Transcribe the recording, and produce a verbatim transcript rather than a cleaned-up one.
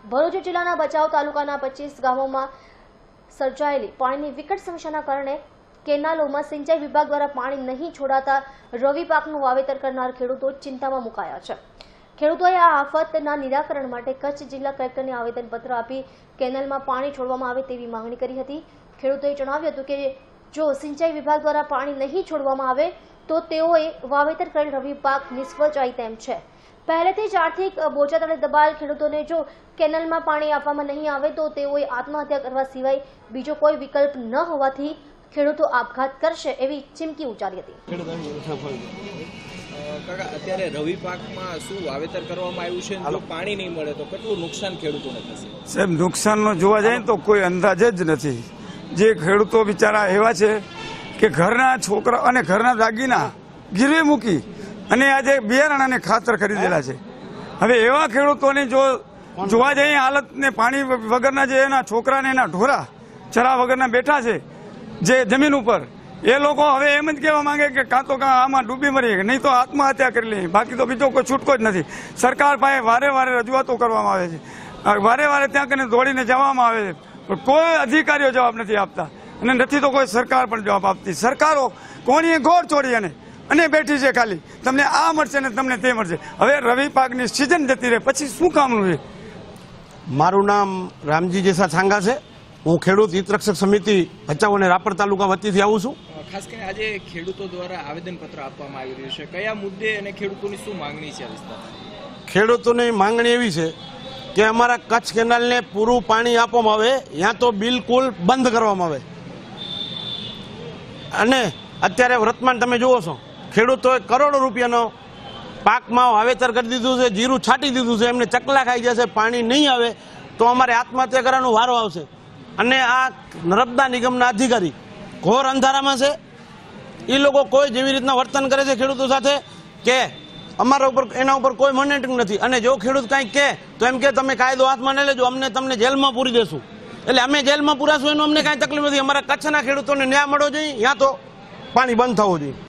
ભરૂચ જિલ્લાના ભચાઉ તાલુકાના પચીસ ગામોમાં સર્જાયેલી પાણીની વિકટ સમસ્યાના કારણે કેનાલોમાં સિંચાઈ વિભાગ દ્વારા પાણી નહીં છોડાતા રવિ પાકનું વાવેતર કરનાર ખેડૂતો ચિંતામાં મુકાયા છે। ખેડૂતોએ આ આફતના નિરાકરણ માટે કચ્છ જિલ્લા કલેક્ટરને આવેદનપત્ર આપી કેનાલમાં પાણી છોડવામાં આવે તેવી માંગણી કરી હતી। ખેડૂતોએ જણાવ્યું હતું કે જો સિંચાઈ વિભાગ દ્વારા પાણી નહીં છોડવામાં આવે તો તેઓએ વાવેતર કરેલ રવિ પાક નિષ્ફળ જાય તેમ છે। પહેલેથી જ આર્થિક બોજા તળે દબાયેલ ખેડૂતોને જો કેનાલમાં પાણી આપવામાં નહીં આવે તો તેઓએ આત્મહત્યા કરવા સિવાય બીજો કોઈ વિકલ્પ ન હોવાથી ખેડૂતો આપઘાત કરશે એવી ચીમકી ઉચ્ચારી હતી। કાકા, અત્યારે રવિ પાકમાં શું વાવેતર કરવામાં આવ્યું છે? જો પાણી નહીં મળે તો કેટલું નુકસાન ખેડૂતોને થશે? સાહેબ, નુકસાનનો જોવા જાય તો કોઈ અંદાજ જ નથી। જે ખેડૂતો બિચારા એવા છે કે ઘરના છોકરા અને ઘરના દાગીના ગીરવે મૂકી અને આજે બિયારણ અને ખાતર ખરીદેલા છે। હવે એવા ખેડૂતોની જો જોવા જઈએ હાલત ને પાણી વગરના જે એના છોકરા ને એના ઢોરા ચરા વગરના બેઠા છે જે જમીન ઉપર, એ લોકો હવે એમ જ કહેવા માંગે કે કાં તો કાં આમાં ડૂબી મરીએ, નહીં તો આત્મહત્યા કરી લઈએ, બાકી તો બીજો કોઈ છૂટકો જ નથી। સરકાર પાસે વારે વારે રજૂઆતો કરવામાં આવે છે, વારે વારે ત્યાં કને દોડીને જવામાં આવે છે, પણ કોઈ અધિકારીઓ જવાબ નથી આપતા અને નથી તો કોઈ સરકાર પણ જવાબ આપતી। સરકારો કોણીએ ઘોર ચોડી અને અને બેઠી છે, ખાલી તમને આ મળશે ને તમને તે મળશે। હવે રવિ પાકની સિઝન જતી રહે પછી શું કામનું છે? મારું નામ રામજી જેસા છાંગા છે। હું ખેડૂત હિતરક્ષક સમિતિ ભચાઉ અને રાપર તાલુકા વતીથી આવું છું। ખાસ કરીને આજે ખેડૂતો દ્વારા આવેદનપત્ર આપવામાં આવી રહ્યું છે, કયા મુદ્દે અને ખેડૂતોની શું માંગણી છે? આ વિસ્તારમાં ખેડૂતોની માંગણી એવી છે કે અમારા કચ્છ કેનાલને પૂરું પાણી આપવામાં આવે, યાં તો બિલકુલ બંધ કરવામાં આવે। અને અત્યારે વર્તમાન તમે જુઓ છો, ખેડૂતોએ કરોડો રૂપિયાનો પાકમાં વાવેતર કરી દીધું છે, જીરું છાંટી દીધું છે, એમને ચકલા ખાઈ જશે। પાણી નહીં આવે તો અમારે આત્મહત્યા કરવાનો વારો આવશે। અને આ નર્મદા નિગમના અધિકારી ઘોર અંધારામાં છે। એ લોકો કોઈ જેવી રીતના વર્તન કરે છે ખેડૂતો સાથે કે અમારા ઉપર એના ઉપર કોઈ મોનિટરિંગ નથી। અને જો ખેડૂત કંઈક કહે તો એમ કે તમે કાયદો હાથમાં ન લેજો, અમને તમને જેલમાં પૂરી દેશું। એટલે અમે જેલમાં પૂરાશું એનું અમને કાંઈ તકલીફ નથી। અમારા કચ્છના ખેડૂતોને ન્યાય મળવો જોઈએ, યા તો પાણી બંધ થવું જોઈએ।